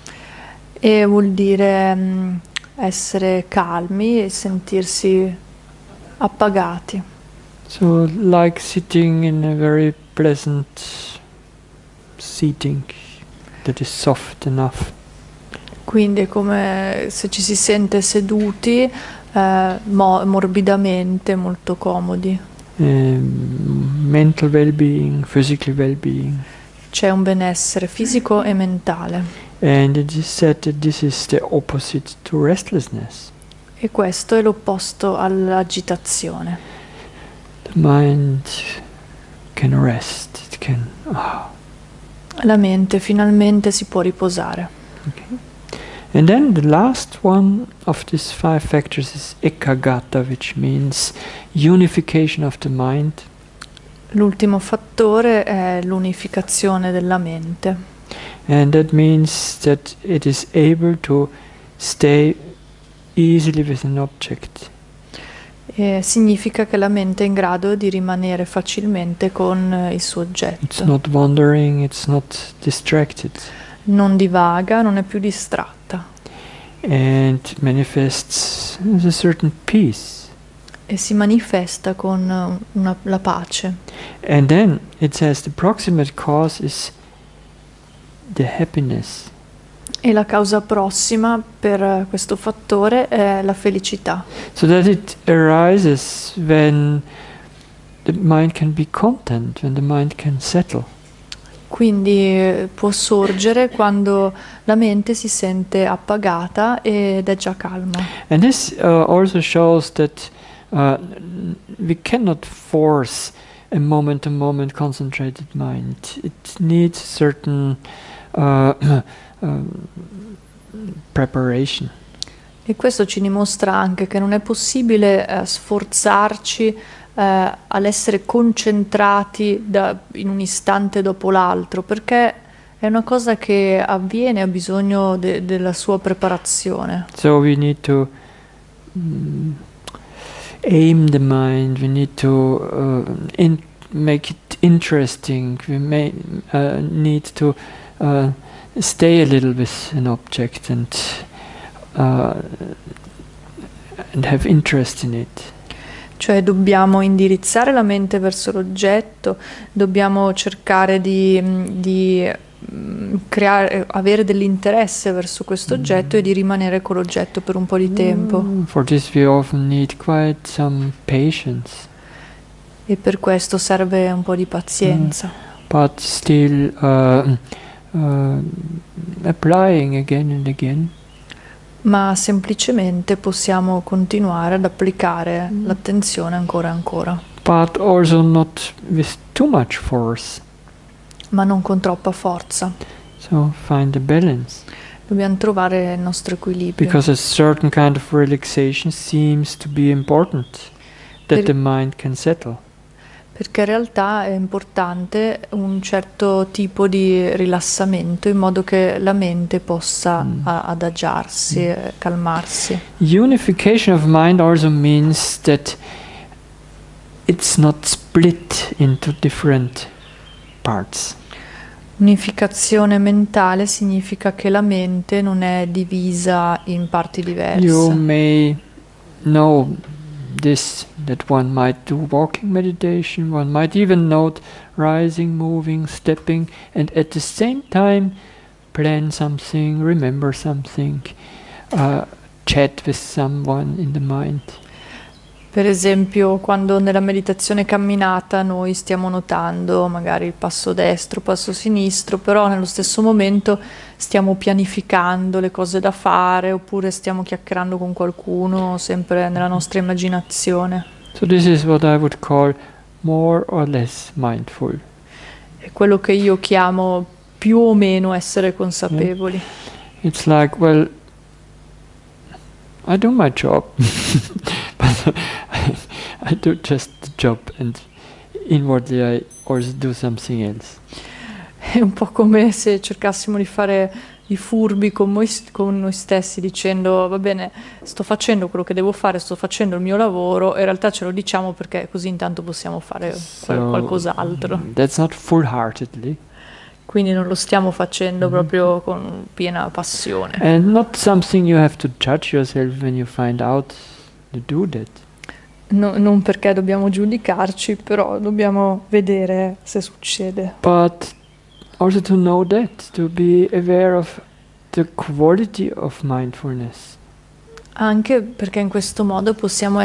E vuol dire essere calmi e sentirsi appagati. So like sitting in a very pleasant seating that is soft enough. Quindi è come se ci si sente seduti morbidamente, molto comodi. Mental well-being, physical well-being. C'è un benessere fisico e mentale. And it is said that this is the opposite to restlessness. E questo è l'opposto all'agitazione. The mind can rest. It can. La mente finalmente si può riposare. Okay. And then the last one of these 5 factors is ekagata, which means unification of the mind. L'ultimo fattore è l'unificazione della mente. And that means that it is able to stay easily with an object. E significa che la mente è in grado di rimanere facilmente con il suo oggetto. It's not wandering, it's not distracted. Non divaga, non è più distratta. And it manifests as a certain peace. E si manifesta con la pace. And then it says the proximate cause is the happiness. E la causa prossima per questo fattore è la felicità. So that it arises when the mind can be content, when the mind can settle. Quindi può sorgere quando la mente si sente appagata ed è già calma. And this also shows that we cannot force a moment-to-moment concentrated mind. It needs certain preparation. E questo ci dimostra anche che non è possibile sforzarci all'essere concentrati in un istante dopo l'altro, perché è una cosa che avviene, ha bisogno della sua preparazione. So we need to aim the mind, we need to make it interesting, we may need to stay a little with an object and have interest in it. Cioè dobbiamo indirizzare la mente verso l'oggetto, dobbiamo cercare di avere dell'interesse verso questo oggetto e di rimanere con l'oggetto per un po' di tempo. For this we often need quite some patience. E per questo serve un po' di pazienza. But still applying again and again. Ma semplicemente possiamo continuare ad applicare l'attenzione ancora e ancora. But also not with too much force. Ma non con troppa forza. So find a balance. Dobbiamo trovare il nostro equilibrio. Because a certain kind of relaxation seems to be important, that the mind can settle. Perché in realtà è importante un certo tipo di rilassamento in modo che la mente possa adagiarsi, calmarsi. Unification of mind also means that it's not split into different parts. Unificazione mentale significa che la mente non è divisa in parti diverse. You may know this, that one might do walking meditation, one might even note rising, moving, stepping, and at the same time plan something, remember something, chat with someone in the mind. Per esempio, quando nella meditazione camminata noi stiamo notando magari il passo destro, passo sinistro, però nello stesso momento stiamo pianificando le cose da fare oppure stiamo chiacchierando con qualcuno, sempre nella nostra immaginazione. So this is what I would call more or less mindful. È quello che io chiamo più o meno essere consapevoli. It's like, well, I do my job, but I do just the job and inwardly I also do something else. È un po' come se cercassimo di fare i furbi con noi stessi dicendo va bene, sto facendo quello che devo fare, sto facendo il mio lavoro, e in realtà ce lo diciamo perché così intanto possiamo fare qualcos'altro. That's not full-heartedly. Quindi non lo stiamo facendo proprio con piena passione. And not something you have to judge yourself when you find out you do that. Non perché dobbiamo giudicarci, però dobbiamo vedere se succede. But also to know that, to be aware of the quality of mindfulness. Anche perché in questo modo possiamo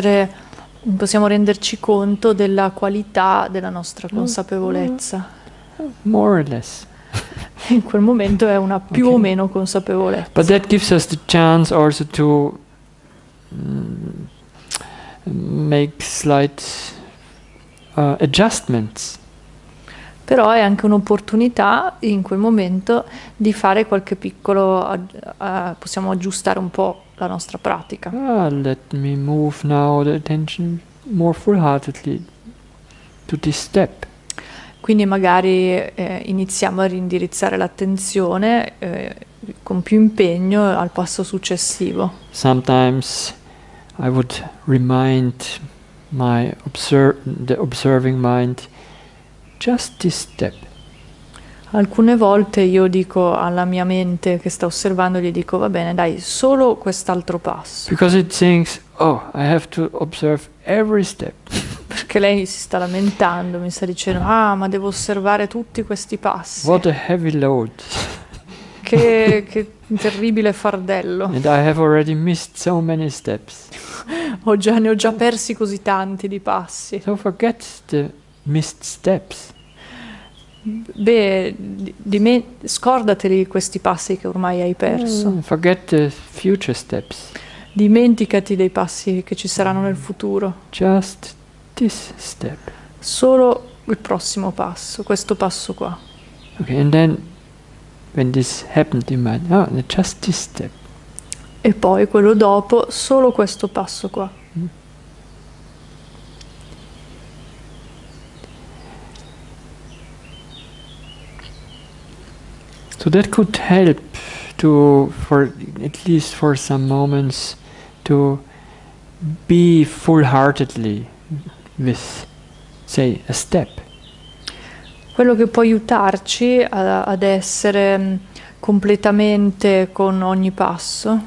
renderci conto della qualità della nostra consapevolezza. More or less. In quel momento è una più o meno consapevolezza. But that gives us the chance also to make slight adjustments. Però è anche un'opportunità in quel momento di fare qualche piccolo, possiamo aggiustare un po' la nostra pratica. Let me move now the attention more full-heartedly to this step. Quindi magari iniziamo a rindirizzare l'attenzione con più impegno al passo successivo. Sometimes I would remind the observing mind, just this step. Alcune volte io dico alla mia mente che sta osservando, gli dico va bene, dai, solo quest'altro passo. Because it thinks, oh, I have to observe every step. Perché lei si sta lamentando, mi sta dicendo, ma devo osservare tutti questi passi. What a heavy load. Che terribile fardello. And I have already missed so many steps. Ne ho già persi così tanti di passi. So forget the missed steps. scordateli questi passi che ormai hai perso. Forget the future steps. Dimenticati dei passi che ci saranno nel futuro. Just this step. Solo il prossimo passo, questo passo qua. Okay, and then when this happened in mind, just this step. E poi quello dopo, solo questo passo qua. So that could help for at least for some moments, to be full-heartedly with, say, a step. Quello che può aiutarci ad essere completamente con ogni passo.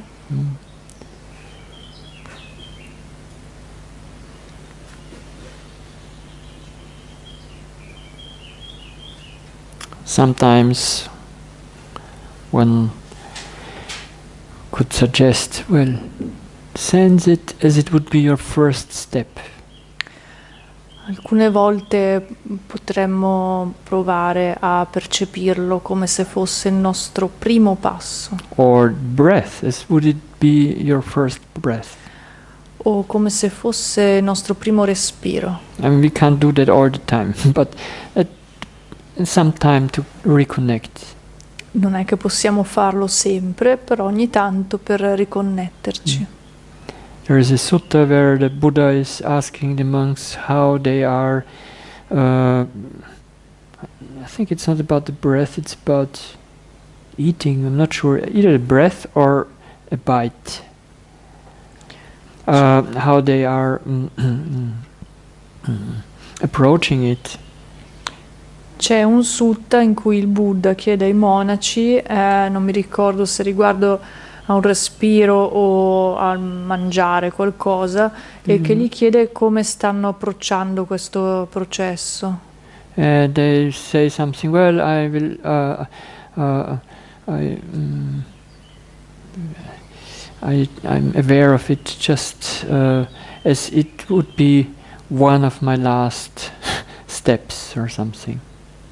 Sometimes one could suggest, well, sense it as it would be your first step. Alcune volte potremmo provare a percepirlo come se fosse il nostro primo passo. Or breath, as would it be your first breath. O come se fosse il nostro primo respiro. I mean, we can't do that all the time, but some time to reconnect. Non è che possiamo farlo sempre, però ogni tanto per riconnetterci. There is a sutta where the Buddha is asking the monks how they are. I think it's not about the breath; it's about eating. I'm not sure, either a breath or a bite. How they are approaching it. C'è un sutta in cui il Buddha chiede ai monaci, non mi ricordo se riguardo a un respiro o a mangiare qualcosa, e che gli chiede come stanno approcciando questo processo. They say something. Well, I'm aware of it just as it would be one of my last steps or something.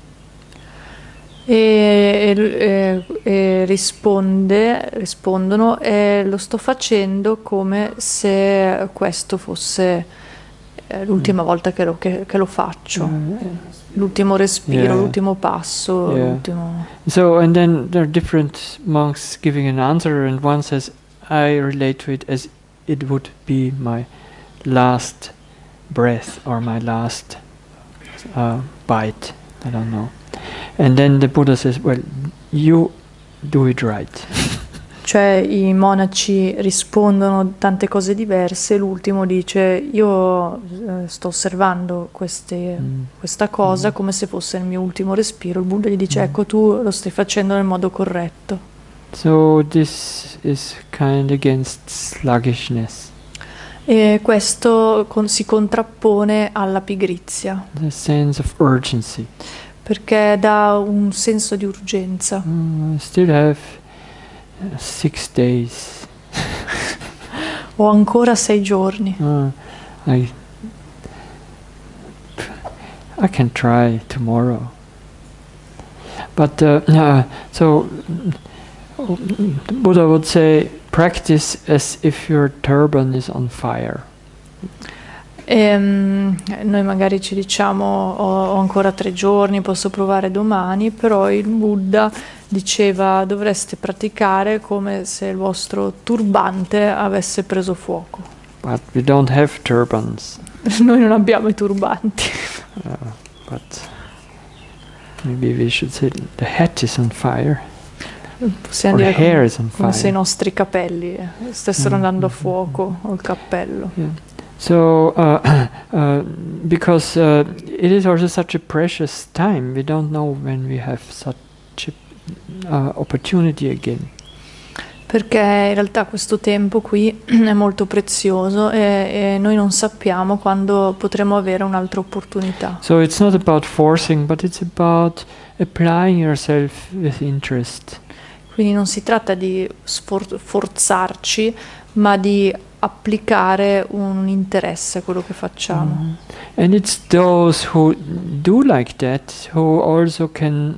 E rispondono, lo sto facendo come se questo fosse l'ultima volta che lo faccio, l'ultimo respiro, l'ultimo passo, l'ultimo. So, and then there are different monks giving an answer, and one says, I relate to it as it would be my last breath or my last bite, I don't know. And then the Buddha says, well, you do it right. Cioè i monaci rispondono tante cose diverse, l'ultimo dice io sto osservando questa cosa come se fosse il mio ultimo respiro. Il Buddha gli dice ecco, tu lo stai facendo nel modo corretto. So this is kind against sluggishness. E questo si contrappone alla pigrizia. The sense of urgency. Perché dà un senso di urgenza. I still have 6 days. Ho ancora 6 giorni. I can try tomorrow. But so Buddha would say, practice as if your turban is on fire. Noi magari ci diciamo ho ancora 3 giorni, posso provare domani, però il Buddha diceva dovreste praticare come se il vostro turbante avesse preso fuoco. But we don't have turbans. Noi non abbiamo i turbanti. But maybe we should say the hat is on fire. Possiamo Or dire hair is on come fire. se i nostri capelli stessero andando a fuoco, o il cappello. Yeah. So, because it is also such a precious time, we don't know when we have such a opportunity again. Perché in realtà questo tempo qui è molto prezioso e noi non sappiamo quando potremo avere un'altra opportunità. So it's not about forcing, but it's about applying yourself with interest. Quindi non si tratta di forzarci, ma di applicare un interesse a quello che facciamo. And it's those who do like that who also can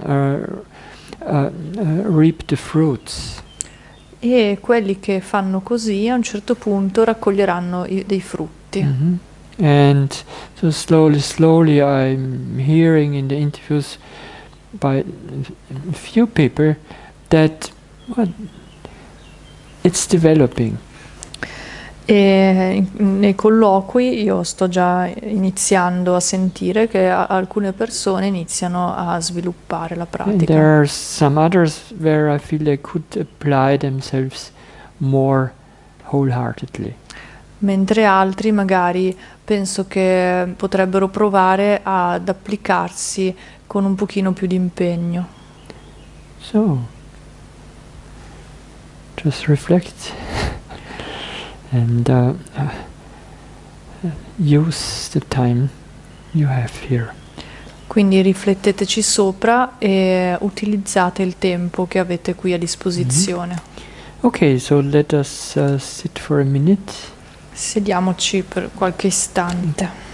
reap the fruits. E quelli che fanno così a un certo punto raccoglieranno dei frutti. And so slowly I'm hearing in the interviews by a few people that it's developing. E nei colloqui io sto già iniziando a sentire che alcune persone iniziano a sviluppare la And pratica. there are some others where I feel they could apply themselves more wholeheartedly. Mentre altri magari penso che potrebbero provare ad applicarsi con un pochino più di impegno. So, just reflect and use the time you have here. Quindi rifletteteci sopra e utilizzate il tempo che avete qui a disposizione. Okay, so let us sit for a minute. Sediamoci per qualche istante.